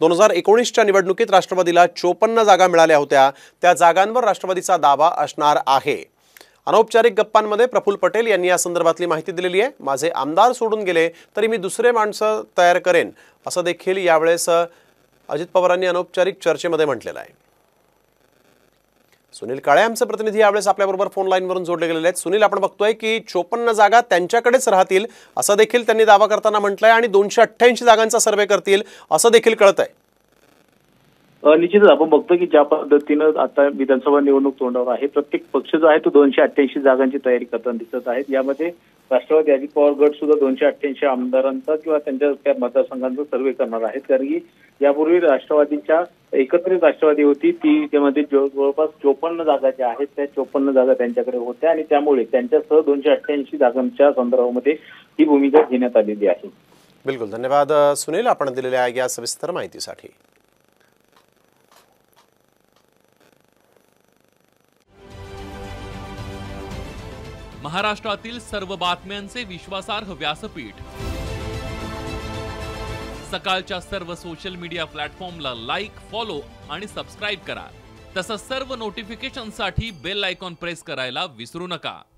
2019च्या निवडणुकीत राष्ट्रवादीला 54 जागा मिळाल्या होत्या। त्या जागांवर राष्ट्रवादीचा दावा असणार आहे। अनौपचारिक गप्पांमध्ये प्रफुल्ल पटेल यांनी या संदर्भातली माहिती दिलेली आहे। माझे आमदार सोडून गेले तरी मी दुसरे माणसं तयार करेन असं देखील यावेळेस अजित पवारांनी अनौपचारिक चर्चेमध्ये म्हटलेलं आहे। सुनील काळे आमचे प्रतिनिधी यावेळेस आपल्याबरोबर फोन लाईनवरून जोडले गेलेले आहेत। सुनील, आपण बघतोय की 54 जागा त्यांच्याकडेच राहतील असं देखील त्यांनी दावा करताना म्हटलंय आणि 288 जागांचा सर्वे करतील असं देखील कळतंय। निश्चितच आपण बघतो की ज्या पद्धतीनं आता विधानसभा निवडणूक तोंडावर आहे, प्रत्येक पक्ष जो आहे तो 288 जागांची तयारी करताना दिसत आहेत। यामध्ये राष्ट्रवादी अजित पवार गट सुद्धा 288 आमदारांचा किंवा त्यांच्या त्या मतदारसंघांचा सर्वे करणार आहेत। कारण की यापूर्वी राष्ट्रवादीच्या एकत्रित राष्ट्रवादी होती, ती त्यामध्ये जवळपास 54 जागा ज्या आहेत त्या 54 जागा त्यांच्याकडे होत्या आणि त्यामुळे त्यांच्यासह 288 जागांच्या संदर्भामध्ये ही भूमिका घेण्यात आलेली आहे। बिलकुल, धन्यवाद सुनील, आपण दिलेल्या या सविस्तर माहितीसाठी। महाराष्ट्रातील सर्व बातम्यांचे विश्वासार्ह व्यासपीठ, सकाळच्या सर्व सोशल मीडिया प्लॅटफॉर्मला लाईक, फॉलो आणि सबस्क्राईब करा। तसंच सर्व नोटिफिकेशनसाठी बेल आयकॉन प्रेस करायला विसरू नका।